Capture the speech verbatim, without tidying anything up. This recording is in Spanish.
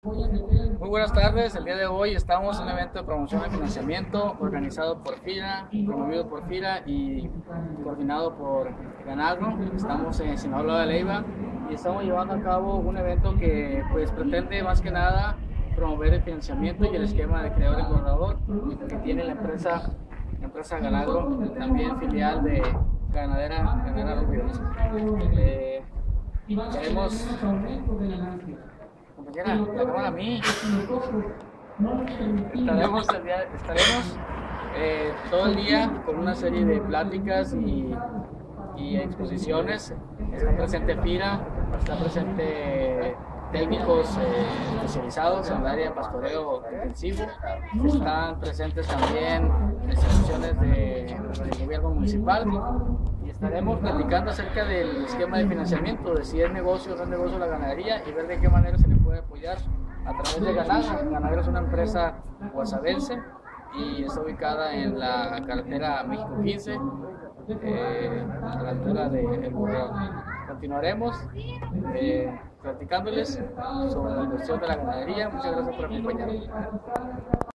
Muy buenas tardes, el día de hoy estamos en un evento de promoción y financiamiento organizado por FIRA, promovido por FIRA y coordinado por Ganagro. Estamos en Sinaloa de Leiva y estamos llevando a cabo un evento que pues pretende más que nada promover el financiamiento y el esquema de creador y colaborador que tiene la empresa, la empresa Ganagro, también filial de Ganadera Ganadera Rubios. Eh, queremos Compañera, la cámara a mí. Estaremos, el día- estaremos eh, todo el día con una serie de pláticas y, y exposiciones. Está presente FIRA, está presente técnicos eh, especializados en el área de pastoreo intensivo. Están presentes también instituciones de- del gobierno municipal. Y estaremos platicando acerca del esquema de financiamiento, de si es negocio o no es negocio la ganadería y ver de qué manera se le puede apoyar a través de Ganagro. Ganagro es una empresa guasavense y está ubicada en la carretera México quince, eh, a la altura de El Burrón. Continuaremos eh, platicándoles sobre la inversión de la ganadería. Muchas gracias por acompañarnos.